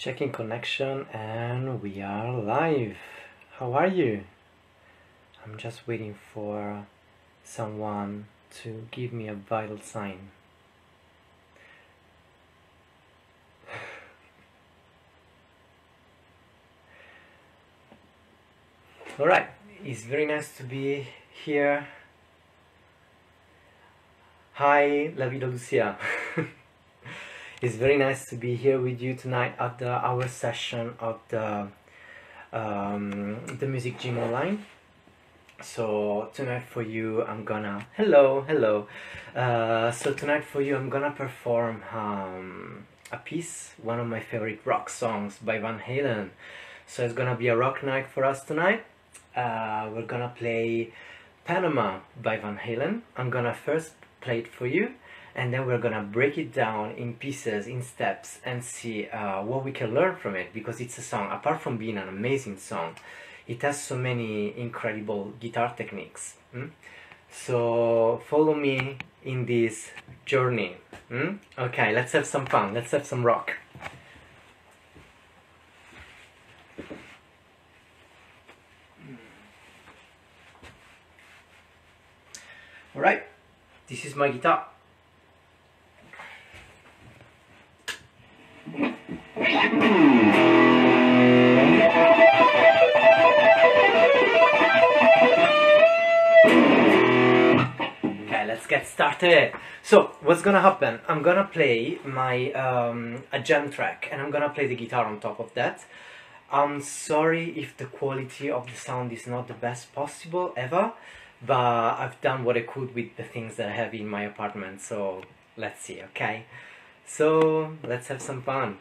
Checking connection, and we are live. How are you? I'm just waiting for someone to give me a vital sign. Alright, it's very nice to be here. Hi, La Vida Lucia. It's very nice to be here with you tonight after our session of the Music Gym Online. So tonight for you I'm gonna so tonight for you I'm gonna perform a piece, one of my favorite rock songs by Van Halen. So it's gonna be a rock night for us tonight. We're gonna play Panama by Van Halen. I'm gonna first play it for you, and then we're gonna break it down in pieces, in steps, and see what we can learn from it, because it's a song, apart from being an amazing song, it has so many incredible guitar techniques. So follow me in this journey. Okay, let's have some fun, let's have some rock. Alright, this is my guitar. Okay, let's get started. So what's gonna happen, I'm gonna play my a jam track, and I'm gonna play the guitar on top of that. I'm sorry if the quality of the sound is not the best possible ever, but I've done what I could with the things that I have in my apartment, so let's see. Okay, so let's have some fun.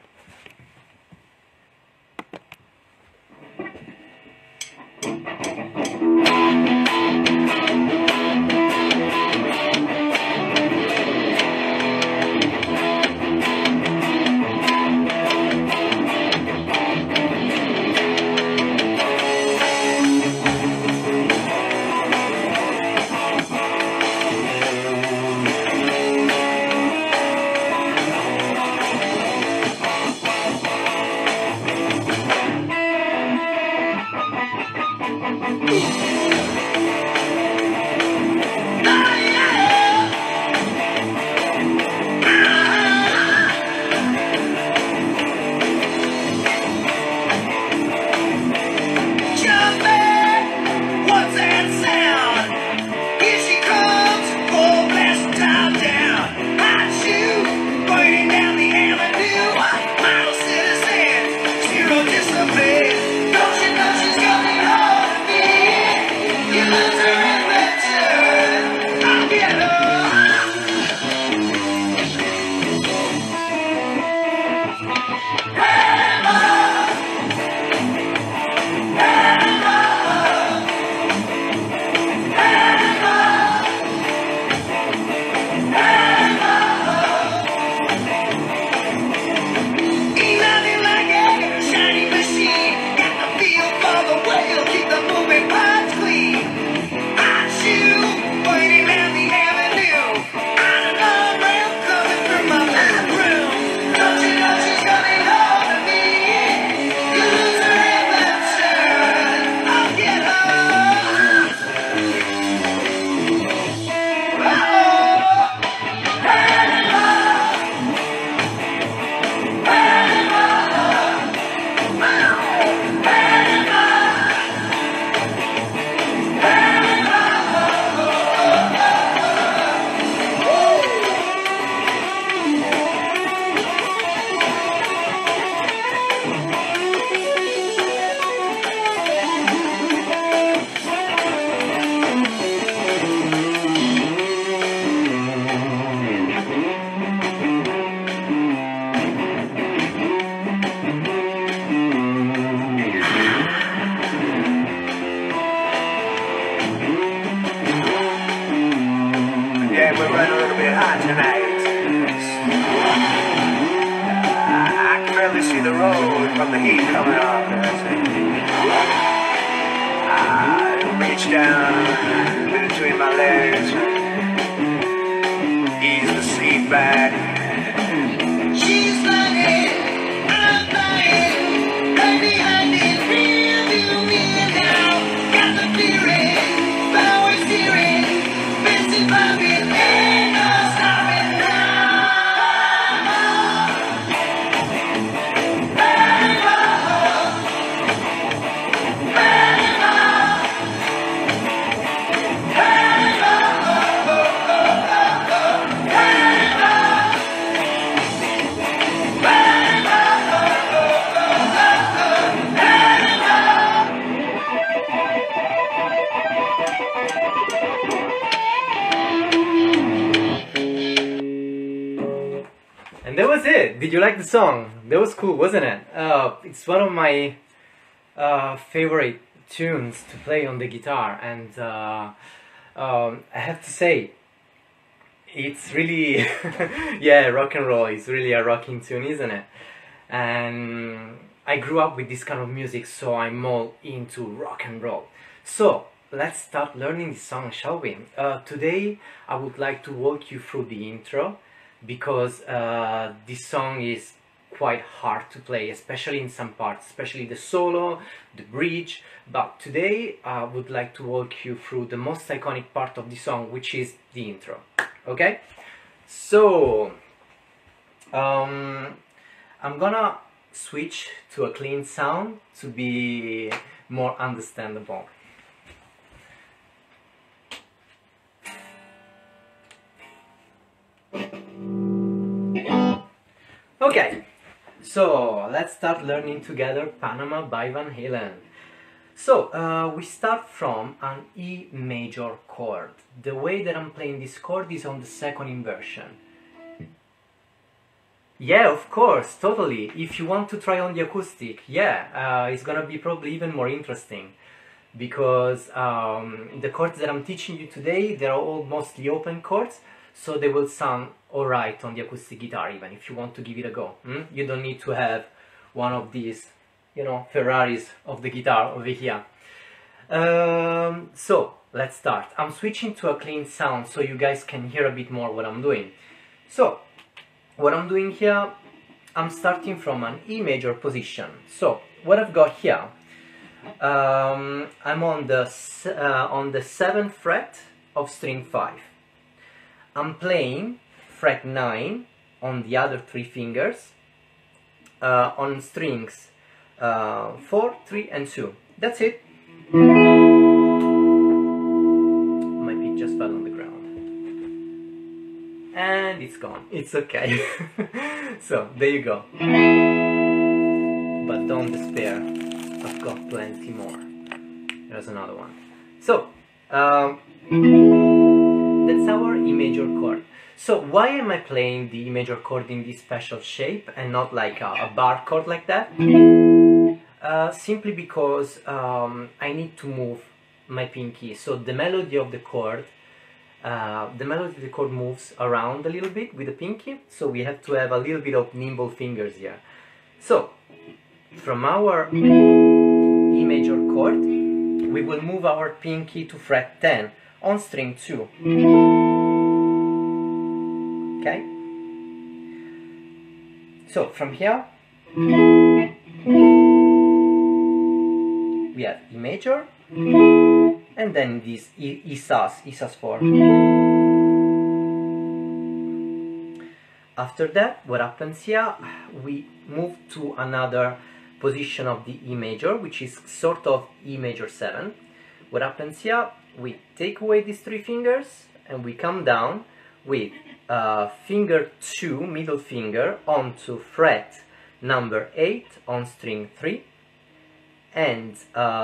She's lying, I'm lying. Did you like the song? That was cool, wasn't it? It's one of my favorite tunes to play on the guitar, and I have to say, it's really, yeah, rock and roll is really a rocking tune, isn't it? And I grew up with this kind of music, so I'm all into rock and roll. So let's start learning this song, shall we? Today I would like to walk you through the intro, because this song is quite hard to play, especially in some parts, especially the solo, the bridge. But today I would like to walk you through the most iconic part of the song, which is the intro. Okay? So I'm gonna switch to a clean sound to be more understandable. Okay, so let's start learning together Panama by Van Halen. So we start from an E major chord. The way that I'm playing this chord is on the second inversion. Yeah, of course, totally. If you want to try on the acoustic, yeah, it's gonna be probably even more interesting, because the chords that I'm teaching you today, they're all mostly open chords, so they will sound alright on the acoustic guitar, even if you want to give it a go. You don't need to have one of these, you know, Ferraris of the guitar over here. So let's start. I'm switching to a clean sound so you guys can hear a bit more what I'm doing. So what I'm doing here, I'm starting from an E major position. So what I've got here, I'm on the 7th fret of string 5. I'm playing fret 9 on the other 3 fingers on strings 4, 3 and 2. That's it. My pick just fell on the ground. And it's gone. It's okay. So, there you go. But don't despair. I've got plenty more. There's another one. So, that's our E major chord. So why am I playing the E major chord in this special shape and not like a bar chord like that? Simply because I need to move my pinky. So the melody of the chord, moves around a little bit with the pinky. So we have to have a little bit of nimble fingers here. So from our E major chord, we will move our pinky to fret 10 on string 2. Okay? So from here we have E major, and then this E sus4. After that, what happens here? We move to another position of the E major, which is sort of E major 7. What happens here? We take away these 3 fingers and we come down with finger 2, middle finger, onto fret number 8 on string 3, and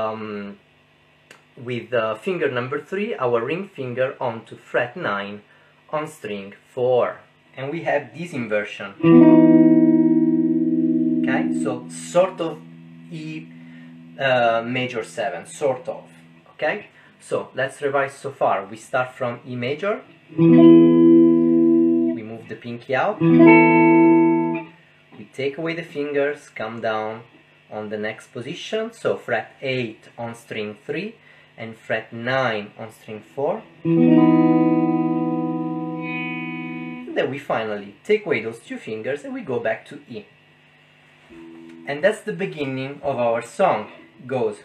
with finger number 3, our ring finger, onto fret 9 on string 4. And we have this inversion. Okay, so sort of E major 7, sort of. Okay, so let's revise so far. We start from E major, we move the pinky out, we take away the fingers, come down on the next position, so fret 8 on string 3 and fret 9 on string 4. And then we finally take away those 2 fingers and we go back to E. And that's the beginning of our song. It goes.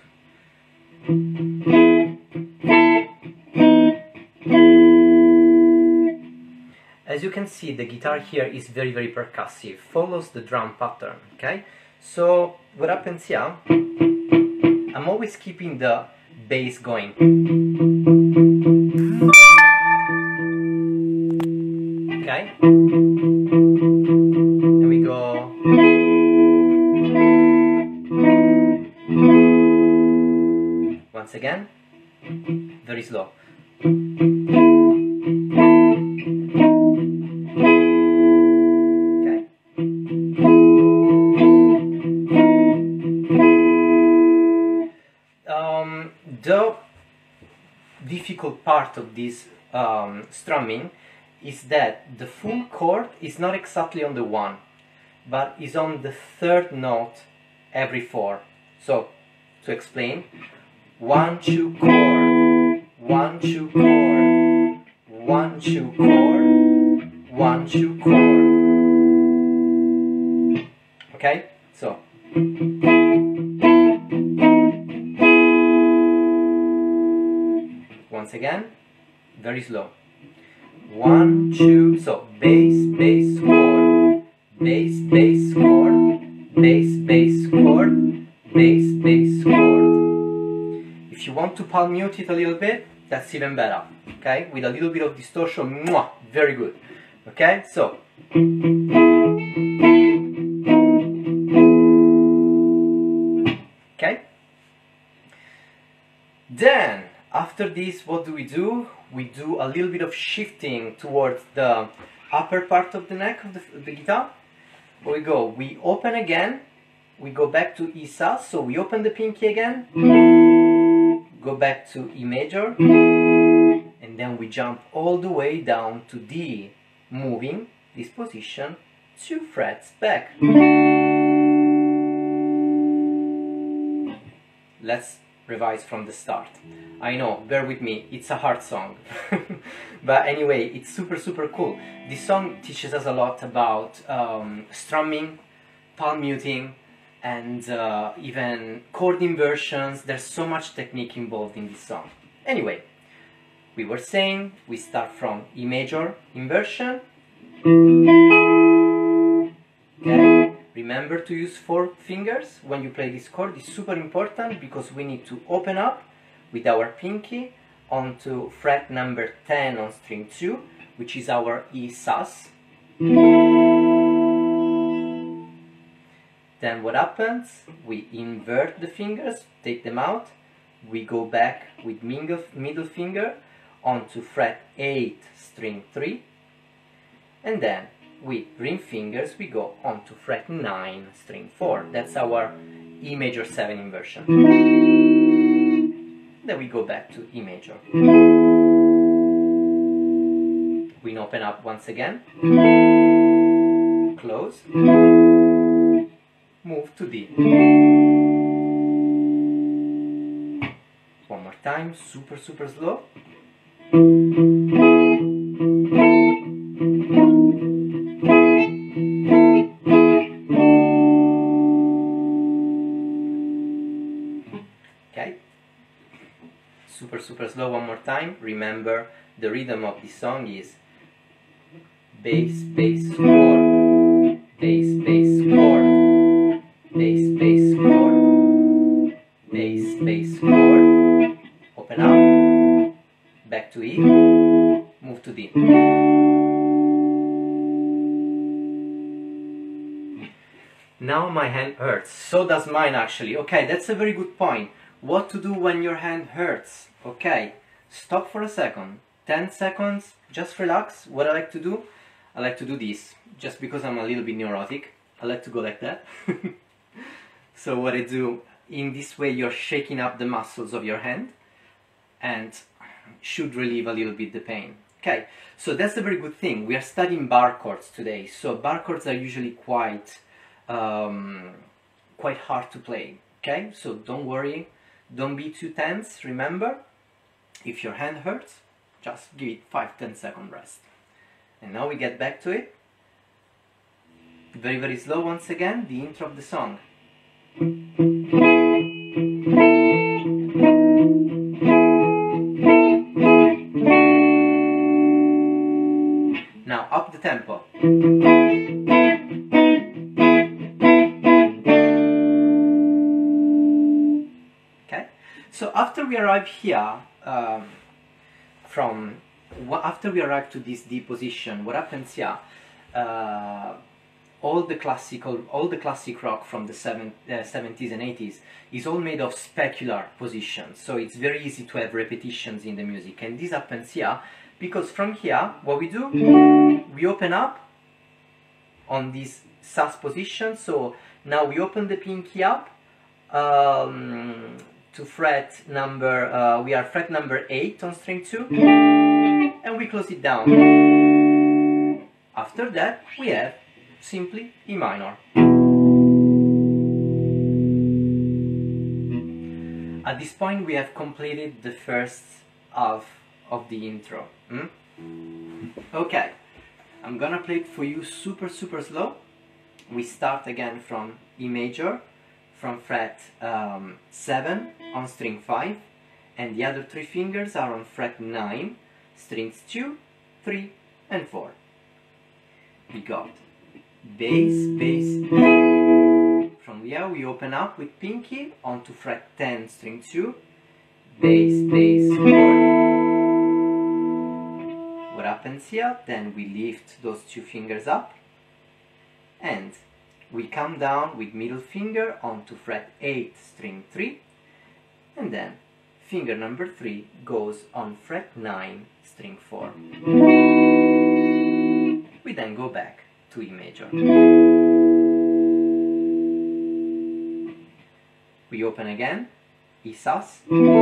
As you can see, the guitar here is very percussive, follows the drum pattern, okay? So what happens here, I'm always keeping the bass going. Okay? And we go. Once again, very slow. Okay? The difficult part of this strumming is that the full chord is not exactly on the 1, but is on the 3rd note every 4. So, to explain, 1, 2 chord, 1, 2 chord, 1, 2 chord, 1, 2 chord. Okay? So. Once again, very slow. 1, 2, so bass, bass, chord, bass, bass, chord, bass, bass, chord, bass, bass, chord. If you want to palm mute it a little bit, that's even better, okay? With a little bit of distortion, mwah, very good, okay? So. Okay? Then, after this, what do? We do a little bit of shifting towards the upper part of the neck of the guitar. We open again, we go back to E sus, so we open the pinky again, go back to E major, and then we jump all the way down to D, moving this position 2 frets back. Let's revise from the start. I know, bear with me, it's a hard song. But anyway, it's super cool. This song teaches us a lot about strumming, palm muting, and even chord inversions. There's so much technique involved in this song. Anyway, we were saying we start from E major inversion. Okay. Remember to use 4 fingers when you play this chord. It's super important because we need to open up with our pinky onto fret number 10 on string 2, which is our E sus. Then what happens? We invert the fingers, take them out, we go back with middle finger onto fret 8 string 3, and then with ring fingers we go onto fret 9 string 4. That's our E major 7 inversion. Then we go back to E major. We open up once again, close, move to D. One more time, super slow. Okay, super slow one more time. Remember, the rhythm of this song is bass, bass, chord, bass, bass, chord, bass, bass, chord, bass, bass, chord, open up, back to E, move to D. Now my hand hurts, so does mine actually. Okay, that's a very good point. What to do when your hand hurts? Okay, stop for a second, 10 seconds, just relax. What I like to do? I like to do this, just because I'm a little bit neurotic. I like to go like that. So what I do, in this way you're shaking up the muscles of your hand and should relieve a little bit the pain. Okay, so that's a very good thing. We are studying bar chords today, so bar chords are usually quite hard to play. Okay, so don't worry, don't be too tense. Remember, if your hand hurts, just give it 5-10 second rest. And now we get back to it. Very slow once again, the intro of the song. Now up the tempo. Okay, so after we arrive here, after we arrive to this D position, what happens here? All the classic rock from the 70s and 80s is all made of specular positions, so it's very easy to have repetitions in the music, and this happens here because from here what we do, we open up on this sus position. So now we open the pinky up to fret number, we are fret number 8 on string 2, and we close it down. After that we have simply E minor. At this point we have completed the first half of the intro. Okay, I'm gonna play it for you super slow. We start again from E major, from fret 7 on string 5, and the other 3 fingers are on fret 9, strings 2, 3 and 4. We got bass, bass, E. From here we open up with pinky onto fret 10, string 2, bass, bass, 4. What happens here? Then we lift those 2 fingers up and we come down with middle finger onto fret 8, string 3, and then finger number 3 goes on fret 9, string 4. We then go back to E major. We open again, E sus,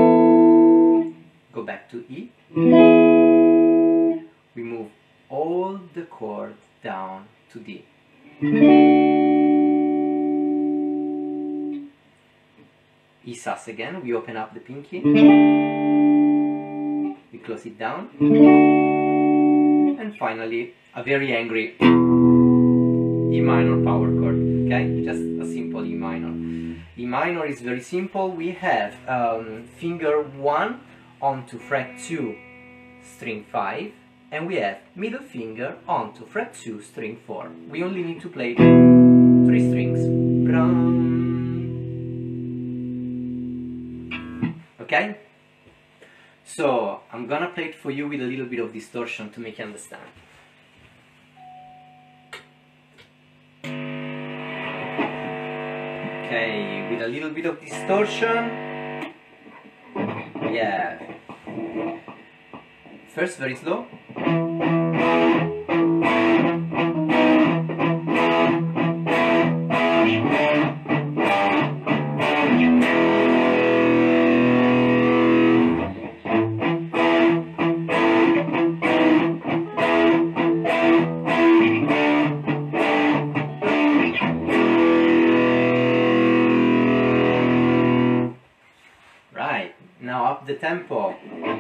go back to E, we move all the chord down to D. E sus again, we open up the pinky, we close it down, and finally a very angry E minor power chord, okay? Just a simple E minor. E minor is very simple. We have finger 1 onto fret 2, string 5, and we have middle finger onto fret 2, string 4. We only need to play 3 strings. Okay? So, I'm gonna play it for you with a little bit of distortion to make you understand. Okay, with a little bit of distortion, yeah. First very slow. Right, now up the tempo.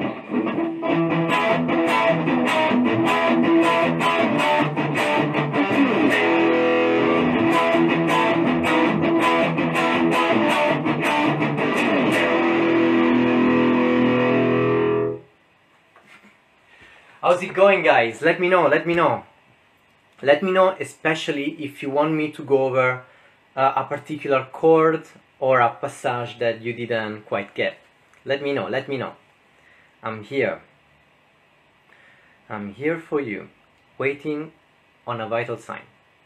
How's it going, guys? Let me know, let me know. Let me know, especially if you want me to go over a particular chord or a passage that you didn't quite get. Let me know, let me know. I'm here. I'm here for you, waiting on a vital sign.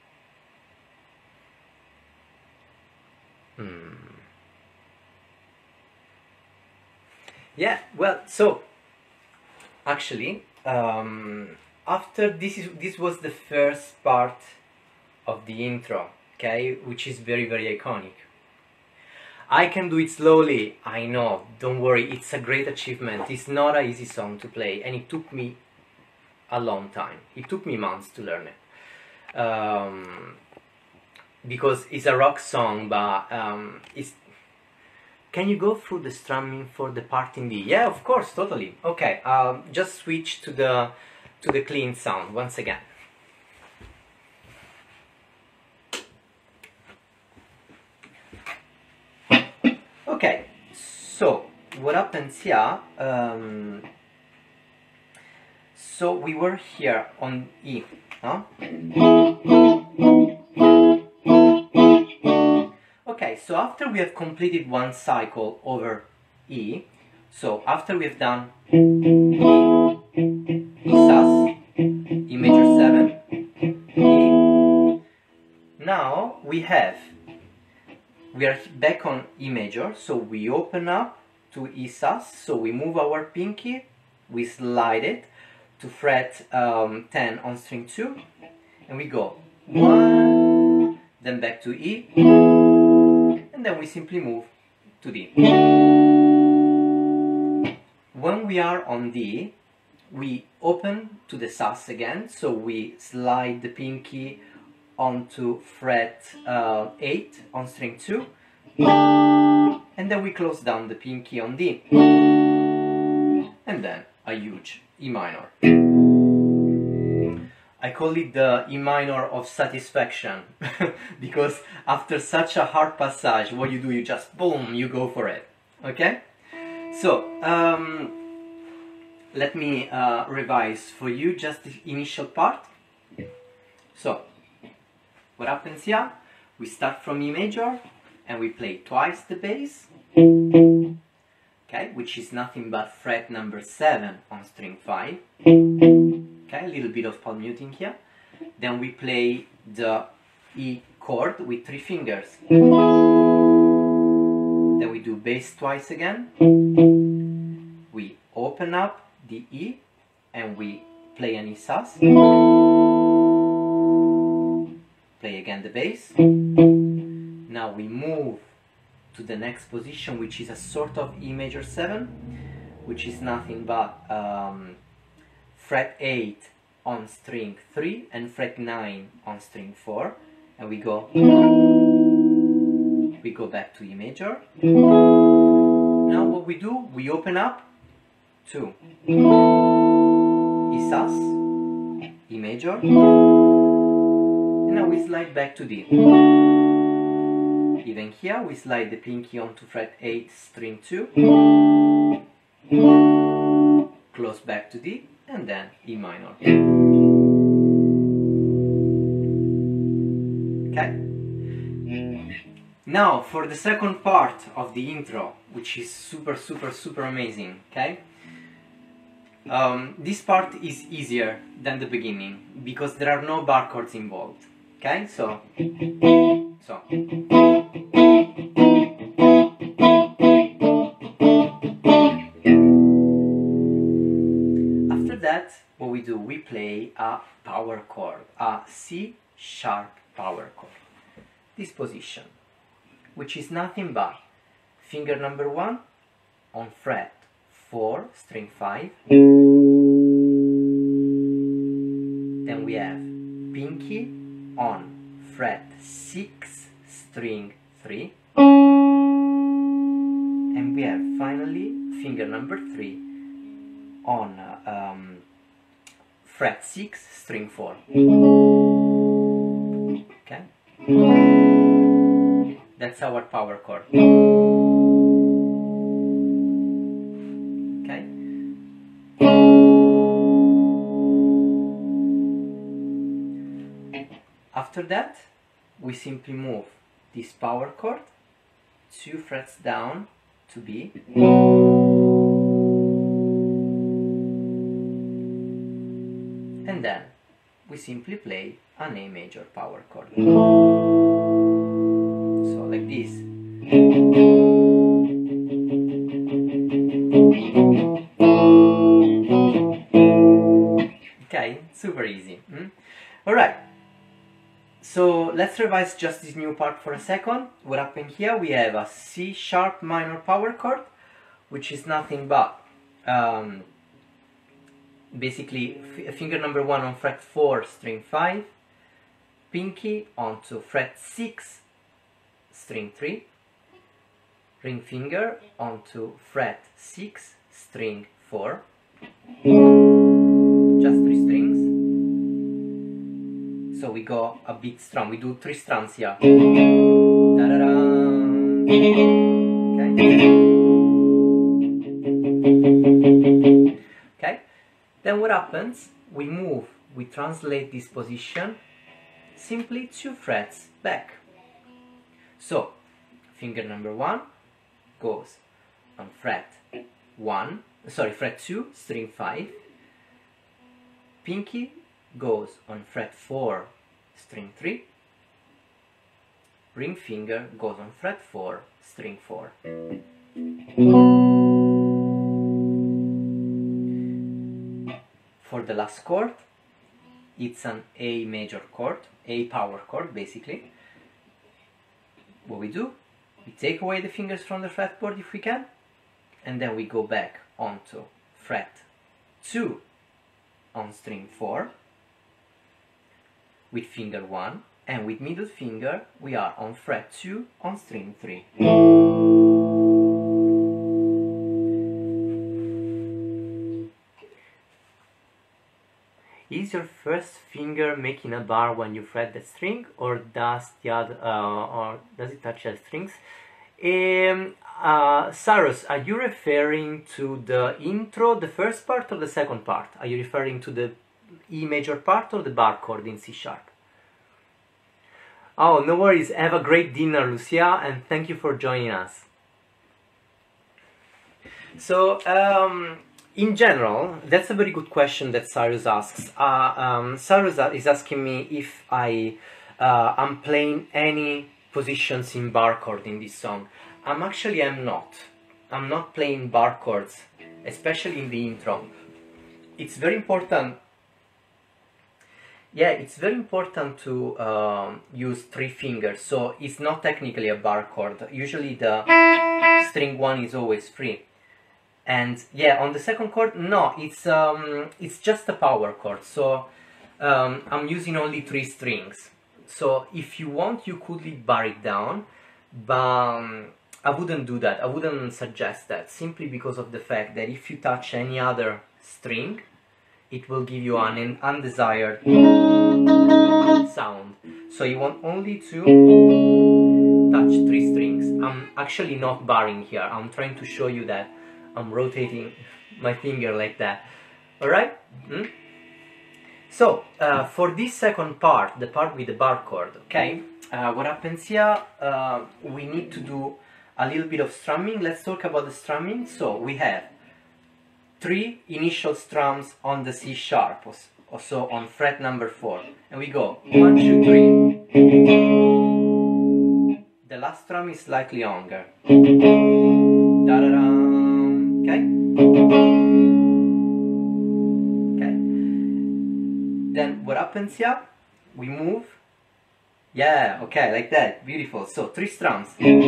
Yeah, well, so actually, after this was the first part of the intro, okay, which is very iconic. I can do it slowly, I know, don't worry, it's a great achievement. It's not an easy song to play, and it took me a long time. It took me months to learn it. Because it's a rock song, but can you go through the strumming for the part in D? Yeah, of course, totally. Okay, just switch to the clean sound once again. Okay, so what happens here? So we were here on E, huh? Okay, so after we have completed one cycle over E, so after we have done E sus, E major 7, E, now we are back on E major, so we open up to E sus, so we move our pinky, we slide it to fret 10 on string 2, and we go 1, then back to E, and then we simply move to D. when we are on D, we open to the sus again, so we slide the pinky onto fret 8 on string 2, and then we close down the pinky on D, and then a huge E minor. I call it the E minor of satisfaction because after such a hard passage, what you do, you just boom, you go for it. Okay? So, let me revise for you just the initial part. So, what happens here? We start from E major and we play twice the bass, okay, which is nothing but fret number 7 on string 5. Okay, a little bit of palm muting here. Then we play the E chord with 3 fingers. Then we do bass twice again. We open up the E and we play an E sus. Play again the bass. Now we move to the next position, which is a sort of E major 7, which is nothing but fret 8 on string 3 and fret 9 on string 4, and we go back to E major. Now what we do, we open up to E sus, E major, and now we slide back to D. Even here we slide the pinky onto fret 8 string 2, close back to D, and then E minor. Okay? Now for the second part of the intro, which is super amazing, okay? This part is easier than the beginning because there are no bar chords involved, okay? So after that, what we do, we play a power chord, a C sharp power chord. This position, which is nothing but finger number 1 on fret 4 string 5, then we have pinky on fret 6 string 3, and we have finally finger number 3 on fret 6 string 4. Okay? That's our power chord. Okay? After that, we simply move this power chord 2 frets down to B, and then we simply play an A major power chord. So like this. Okay, super easy. Alright, so let's revise just this new part for a second. What happened here? We have a C sharp minor power chord, which is nothing but basically finger number 1 on fret 4 string 5, pinky onto fret 6 string 3, ring finger onto fret 6 string 4, just 3 strings. So we go a bit strum, we do 3 strums here. Okay, then what happens? We move, we translate this position simply 2 frets back. So finger number 1 goes on fret 2 string 5, pinky goes on fret 4 string 3, ring finger goes on fret 4 string 4. For the last chord, it's an A major chord, A power chord basically. What we do, we take away the fingers from the fretboard if we can, and then we go back onto fret 2 on string 4 with finger 1, and with middle finger we are on fret 2 on string 3. Is your first finger making a bar when you fret the string, or does the other, or does it touch the strings? Cyrus, are you referring to the intro, the first part, or the second part? Are you referring to the E major part or the bar chord in C sharp? Oh, no worries. Have a great dinner, Lucia, and thank you for joining us. So, in general, that's a very good question that Cyrus asks. Cyrus is asking me if I'm playing any positions in bar chord in this song. I'm not. I'm not playing bar chords, especially in the intro. It's very important. Yeah, it's very important to use 3 fingers, so it's not technically a bar chord. Usually the string 1 is always free. And yeah, on the second chord, no, it's just a power chord, so I'm using only 3 strings. So if you want, you could bar it down, but I wouldn't do that. I wouldn't suggest that, simply because of the fact that if you touch any other string, it will give you an undesired sound. So you want only to touch 3 strings. I'm actually not barring here. I'm trying to show you that I'm rotating my finger like that. Alright? So, for this second part, the part with the bar chord, okay? What happens here, we need to do a little bit of strumming. Let's talk about the strumming. So, we have 3 initial strums on the C sharp, also on fret number 4. And we go 1, 2, 3. The last strum is slightly longer. Da-da-da. Okay? Okay. Then what happens here? We move. Yeah, okay, like that. Beautiful. So 3 strums.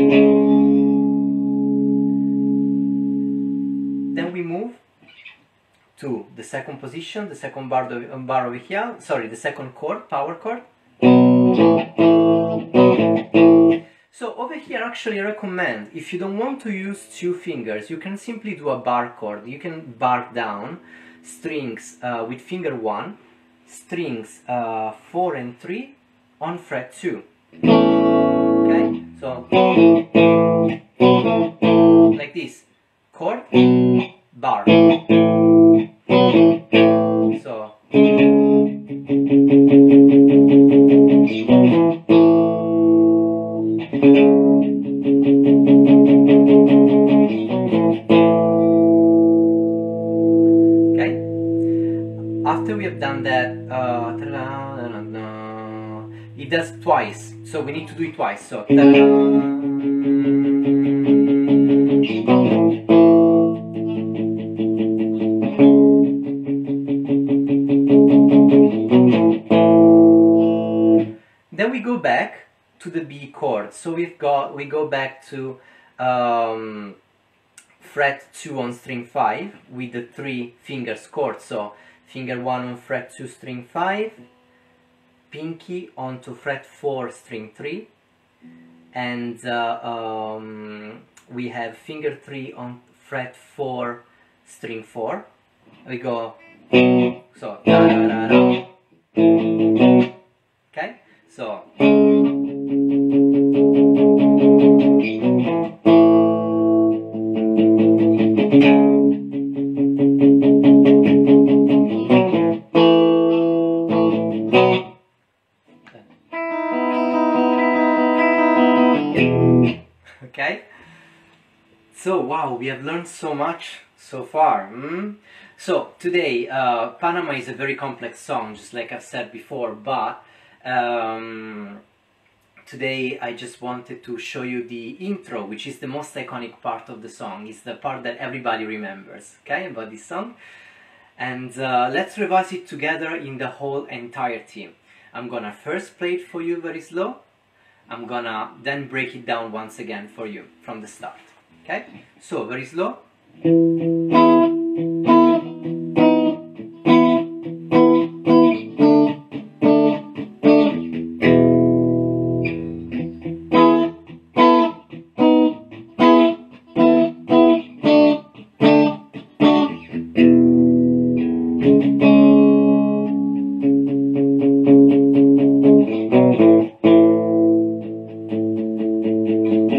Then we move to the second position, the second bar over here. Sorry, the second chord, power chord. So over here, actually, I recommend, if you don't want to use 2 fingers, you can simply do a bar chord. You can bar down strings with finger 1, strings 4 and 3 on fret 2. Okay, so like this, chord, bar. So. Okay, after we have done that, it does twice, so we need to do it twice. So then we go back to the B chord. So we go back to fret 2 on string 5 with the 3 fingers chord. So finger 1 on fret 2 string 5, pinky onto fret 4 string 3, and we have finger 3 on fret 4 string 4. We go so da, da, da, da. Okay, so okay, so wow, we have learned so much so far. So today, Panama is a very complex song, just like I've said before, but today I just wanted to show you the intro, which is the most iconic part of the song. It's the part that everybody remembers, okay, about this song. And let's revise it together in the whole entirety. I'm gonna first play it for you very slow. I'm gonna then break it down once again for you from the start. Okay? So very slow.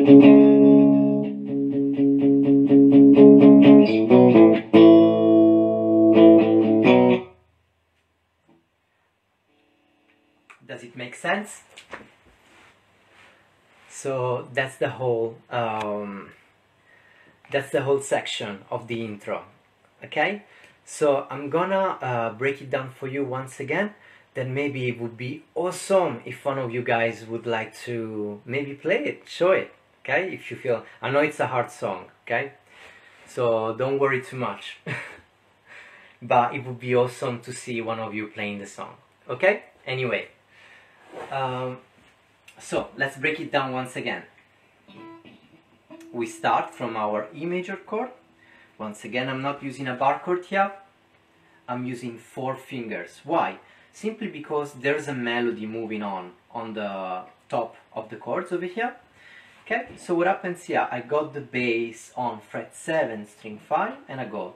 Does it make sense? So that's the whole section of the intro. Okay, so I'm gonna break it down for you once again. Then maybe it would be awesome if one of you guys would like to maybe play it, show it. Okay, if you feel, I know it's a hard song. Okay, so don't worry too much. But it would be awesome to see one of you playing the song. Okay, anyway. So let's break it down once again. We start from our E major chord. Once again, I'm not using a bar chord here. I'm using 4 fingers. Why? Simply because there's a melody moving on the top of the chords over here. Okay, so what happens here? I got the bass on fret 7, string 5, and I go.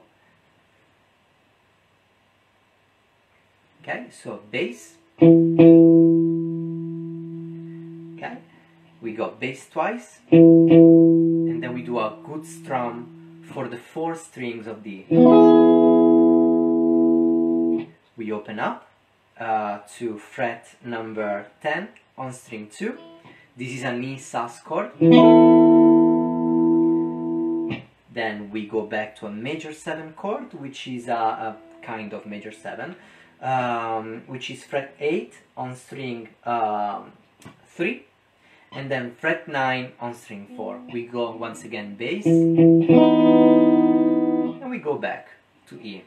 Okay, so bass. Okay, we got bass twice, and then we do a good strum for the 4 strings of the E. We open up to fret number 10 on string 2. This is an E sus chord. Then we go back to a major 7 chord, which is a kind of major 7, which is fret 8 on string 3, and then fret 9 on string 4. We go once again bass, and we go back to E.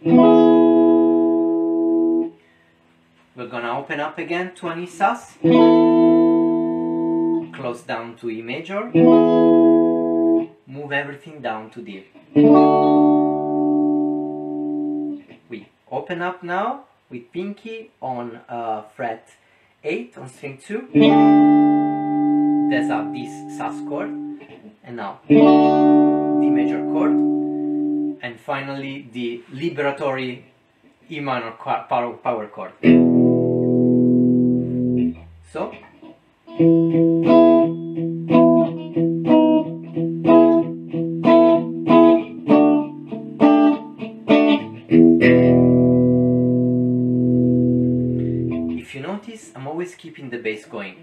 We're gonna open up again to an E sus, close down to E major, move everything down to D. We open up now with pinky on fret 8 on string 2. There's a this sus chord, and now D major chord, and finally the liberatory E minor power chord. So if you notice, I'm always keeping the bass going.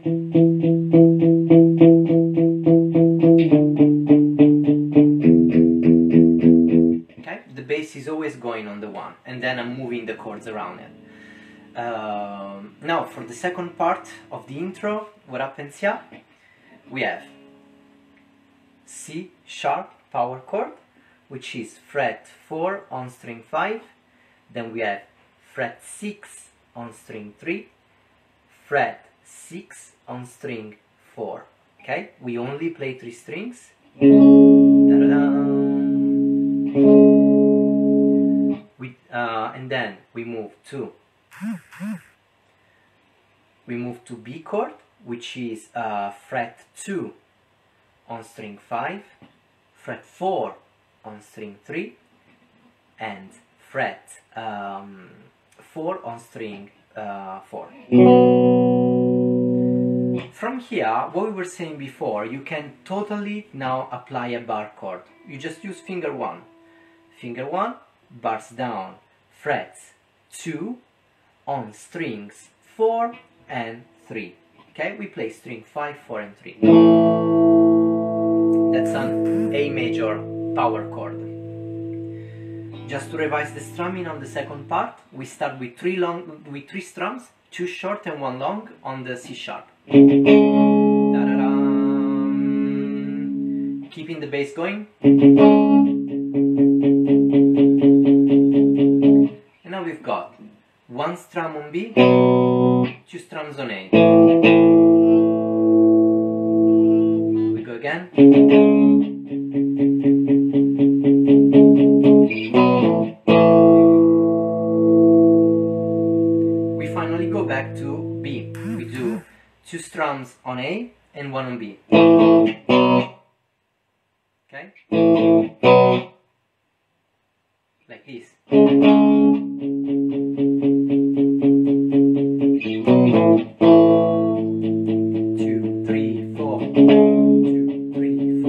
Okay, the bass is always going on the one, and then I'm moving the chords around it. Now for the second part of the intro, what happens here? We have C sharp power chord, which is fret 4 on string 5, then we have fret 6 on string 3, fret 6 on string 4. Okay, we only play 3 strings. And then we move to B chord, which is fret 2 on string 5, fret 4 on string 3, and fret 4 on string 4. From here, what we were saying before, you can totally now apply a bar chord. You just use finger 1. Finger 1, bars down, frets 2 on strings 4 and 3. Okay, we play string 5, 4 and 3. That's an A major power chord. Just to revise the strumming on the second part, we start with 3 strums, 2 short and 1 long on the C sharp. Keeping the bass going. And now we've got 1 strum on B, 2 strums on A. We go again. We finally go back to B. We do 2 strums on A and 1 on B. Okay? Like this. 2, 3, 4. 2, 3,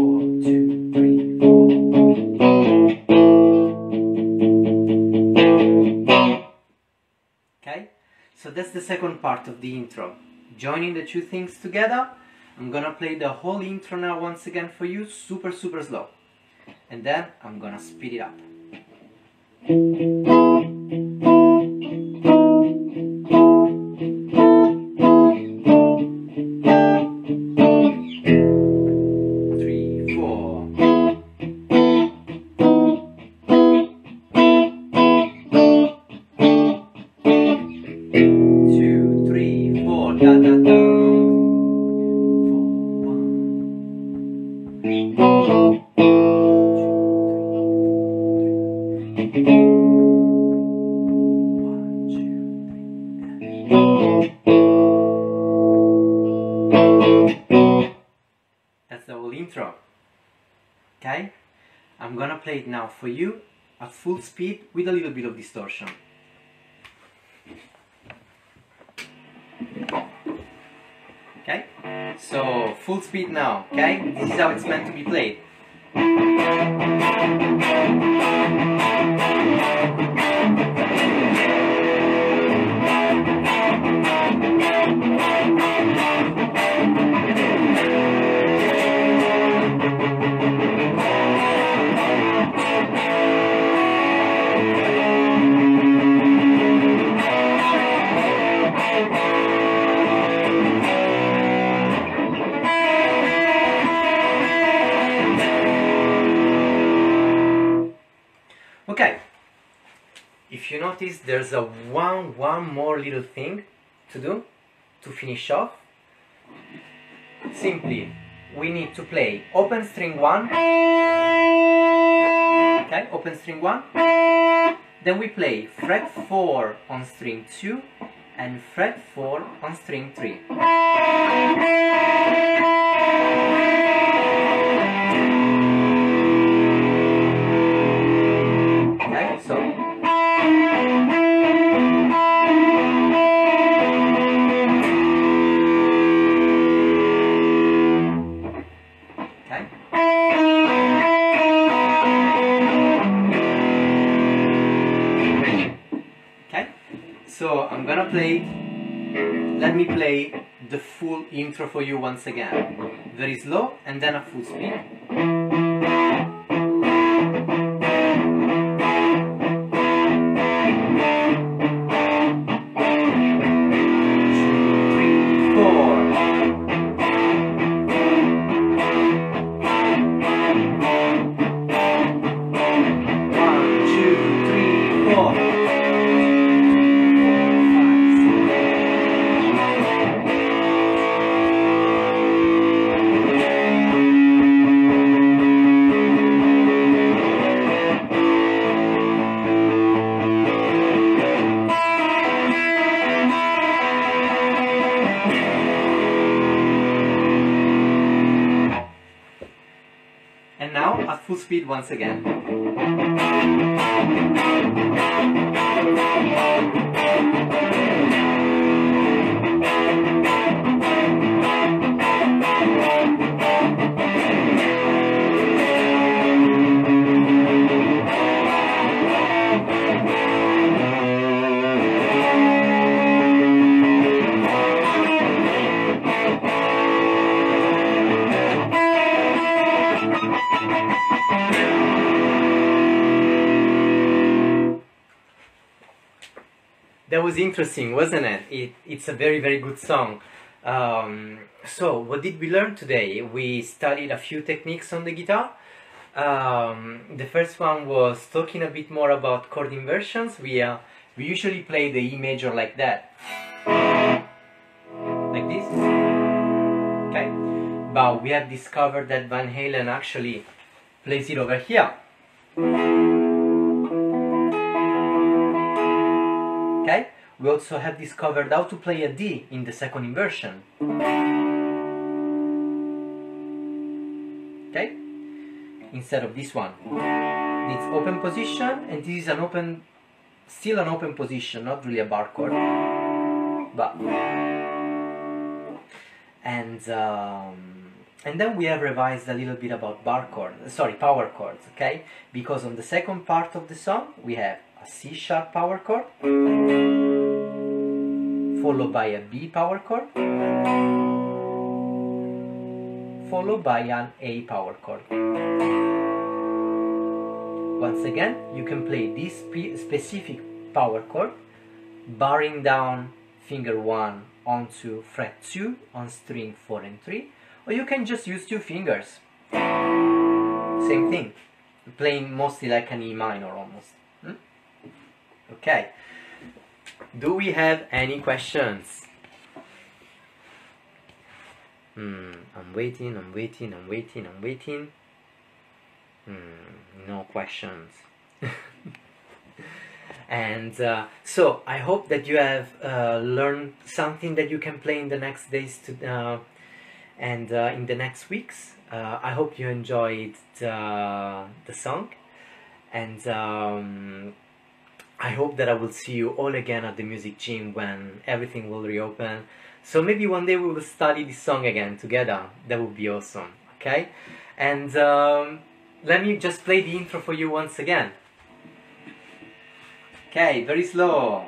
that's the second part of the intro. Joining the two things together. I'm gonna play the whole intro now once again for you, super slow. And then I'm gonna speed it up. That's the whole intro. Okay? I'm gonna play it now for you at full speed with a little bit of distortion. Okay? So, full speed now, okay? This is how it's meant to be played. Okay, if you notice, there's a one more little thing to do to finish off. Simply, we need to play open string 1, okay, open string 1, then we play fret 4 on string 2 and fret 4 on string 3. So I'm gonna let me play the full intro for you once again. Very slow and then at full speed. 4. And now at full speed once again. That was interesting, wasn't it? It's a very good song. So, what did we learn today? We studied a few techniques on the guitar. The first one was talking a bit more about chord inversions. We usually play the E major like that. Like this. Okay? But we have discovered that Van Halen actually plays it over here. Okay? We also have discovered how to play a D in the second inversion. Okay? Instead of this one. It's open position, and this is still an open position, not really a bar chord. But and then we have revised a little bit about power chords, okay? Because on the second part of the song we have a C sharp power chord, followed by a B power chord, followed by an A power chord. Once again, you can play this specific power chord, barring down finger 1 onto fret 2 on string 4 and 3, or you can just use 2 fingers. Same thing, playing mostly like an E minor almost. Okay, do we have any questions? I'm waiting. No questions. And so I hope that you have learned something that you can play in the next days and in the next weeks. I hope you enjoyed the song, and I hope that I will see you all again at the music gym when everything will reopen. So maybe one day we will study this song again together. That would be awesome. Okay, and let me just play the intro for you once again. Okay, very slow.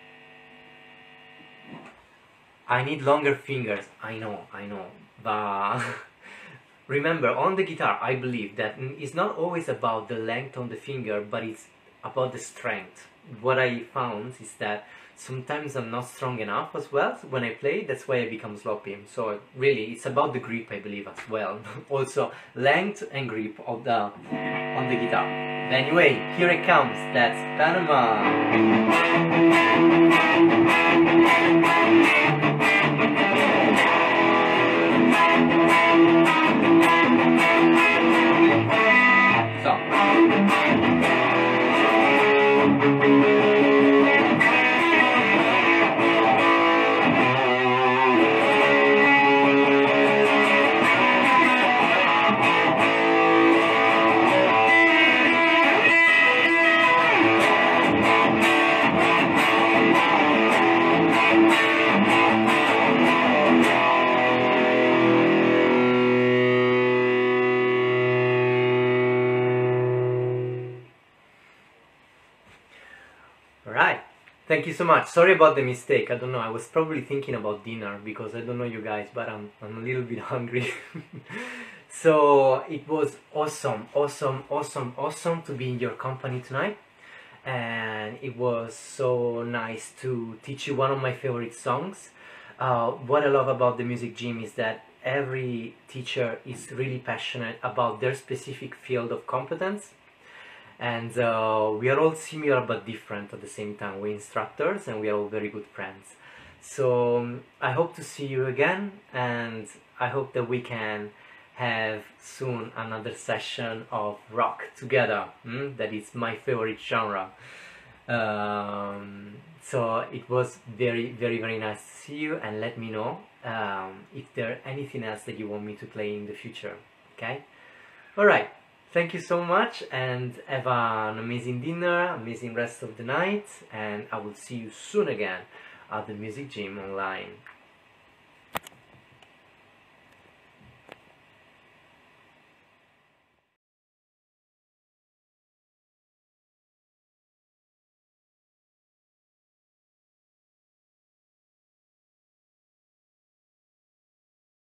I need longer fingers. I know, but remember, on the guitar, I believe that it's not always about the length on the finger, but it's about the strength. What I found is that sometimes I'm not strong enough as well when I play. That's why I become sloppy. So really, it's about the grip, I believe, as well. Also, length and grip of on the guitar. Anyway, here it comes. That's Panama. Alright, thank you so much. Sorry about the mistake. I don't know, I was probably thinking about dinner because I don't know you guys, but I'm a little bit hungry. So it was awesome to be in your company tonight, and it was so nice to teach you one of my favorite songs. What I love about the music gym is that every teacher is really passionate about their specific field of competence. And we are all similar but different at the same time. We're instructors and we are all very good friends. So I hope to see you again, and I hope that we can have soon another session of rock together. That is my favorite genre. So it was very nice to see you, and let me know if there's anything else that you want me to play in the future. Okay? Alright. Thank you so much, and have an amazing dinner, amazing rest of the night, and I will see you soon again at the music gym online.